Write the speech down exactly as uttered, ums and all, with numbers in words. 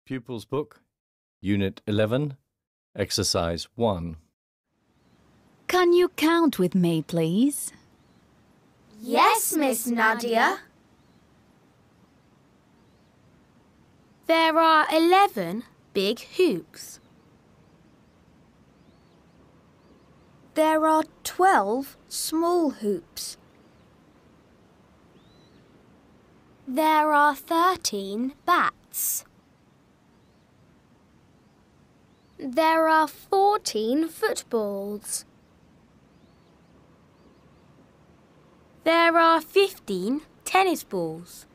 Pupil's Book, Unit eleven, Exercise one. Can you count with me, please? Yes, Miss Nadia. There are eleven big hoops. There are twelve small hoops. There are thirteen bats. There are fourteen footballs. There are fifteen tennis balls.